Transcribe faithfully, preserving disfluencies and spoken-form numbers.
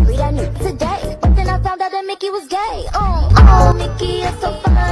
Read I knew today, but then I found out that Mickey was gay. Oh, oh, Mickey is so fine.